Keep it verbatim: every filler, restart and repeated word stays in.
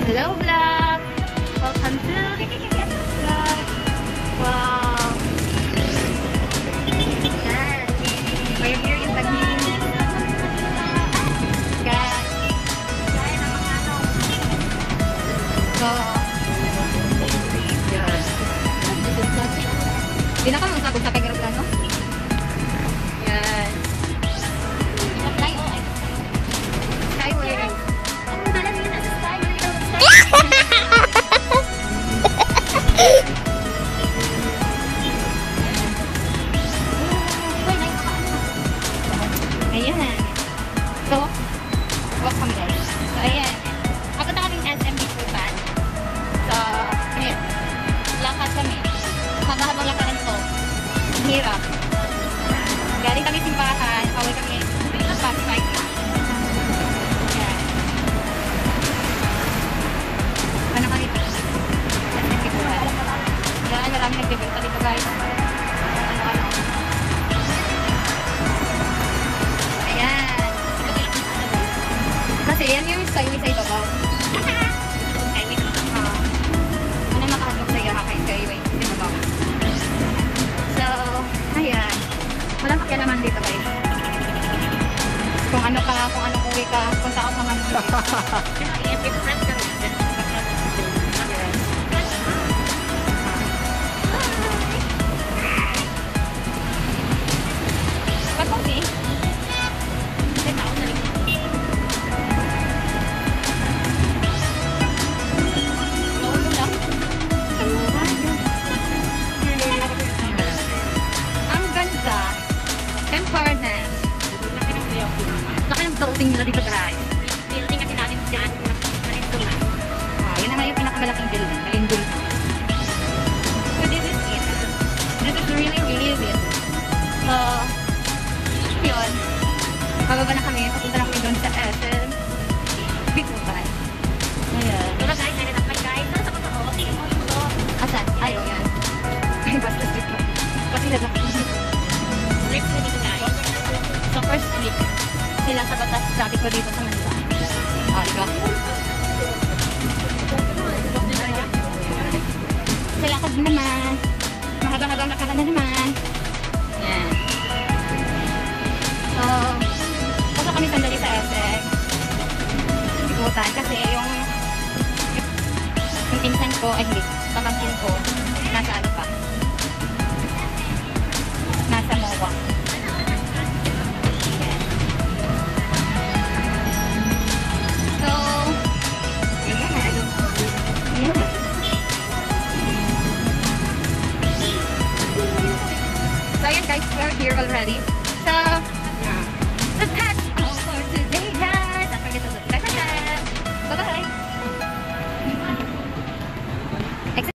Hello vlog! Welcome to vlog! Wow! Yan! We're here in Taguig. Guys! So, yan. Di na ka magsabog sa pag-aeroplano? Yan. Skyway. Ayan. So, walk kami guys. So, ayan. Papunta kaming S M before pan. So, ayan. Lakad kami. Haba-habang lakaran to. Ang hirap. Galing kami simbahan. Pauwi kami. Pasipay. Ayan. Ano kami? S M before pan. Ayan, marami nagbibigta dito guys. Ano-ano. Kasi yan yung skyway sa ibabaw. Skyway sa ibabaw. Ano makahagap sa'yo kay skyway sa ibabaw. So, ayan. Walang pakialaman dito guys. Kung ano ka, kung anong uwi ka, kung saan ka man uwi. I-friend ka rin. Ba't okay? Building nila dito guys. Building kasi natin dyan. Malindol. Ah, yun na nga yung pinakamalaking building. Malindol. So this is it. This is really, really it. So, yun. Pababa na kami. Papunta na kami doon sa S M. Bikutan. Ayan. Diba guys? Nalilakay guys. Saan sa ko? Tingin mo yung to. Asan? Ay, yan. Ay, basta strip ko. Pati na lang. Strip ko dito guys. So first strip. Sila sa batas traffic ko dito sa Manila. Ah, diba? Sila ko din naman. Mahaba-habang nakaka na naman. Yan. So, pasok kami sandali sa S M. Ikutan kasi yung yung pinsan ko, ay hindi, pamangkin ko, nasa ano pa? Nasa Mowa. So ayan guys, we're here already.